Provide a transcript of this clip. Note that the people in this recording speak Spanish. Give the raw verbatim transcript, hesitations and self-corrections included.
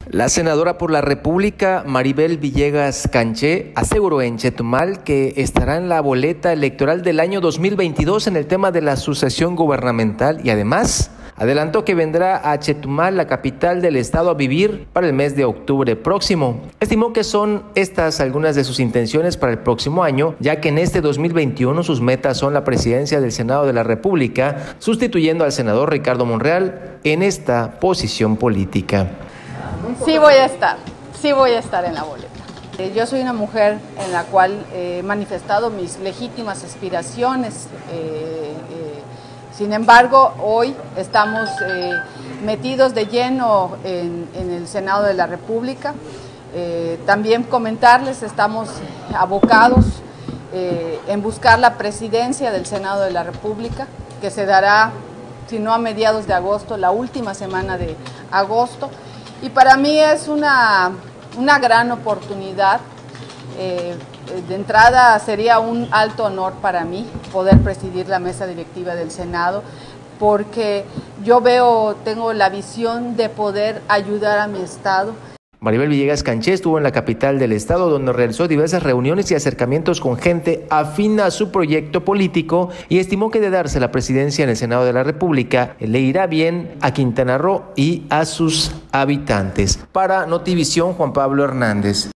La senadora por la República, Maribel Villegas Canché, aseguró en Chetumal que estará en la boleta electoral del año dos mil veintidós en el tema de la sucesión gubernamental y además adelantó que vendrá a Chetumal, la capital del estado, a vivir para el mes de octubre próximo. Estimó que son estas algunas de sus intenciones para el próximo año, ya que en este dos mil veintiuno sus metas son la presidencia del Senado de la República, sustituyendo al senador Ricardo Monreal en esta posición política. Sí voy a estar, sí voy a estar en la boleta. Yo soy una mujer en la cual he manifestado mis legítimas aspiraciones. Eh, eh, sin embargo, hoy estamos eh, metidos de lleno en, en el Senado de la República. Eh, también comentarles, estamos abocados eh, en buscar la presidencia del Senado de la República, que se dará, si no a mediados de agosto, la última semana de agosto. Y para mí es una, una gran oportunidad. Eh, de entrada sería un alto honor para mí poder presidir la mesa directiva del Senado, porque yo veo, tengo la visión de poder ayudar a mi estado. Maribel Villegas Canché estuvo en la capital del estado, donde realizó diversas reuniones y acercamientos con gente afín a su proyecto político y estimó que de darse la presidencia en el Senado de la República le irá bien a Quintana Roo y a sus habitantes. Para Notivisión, Juan Pablo Hernández.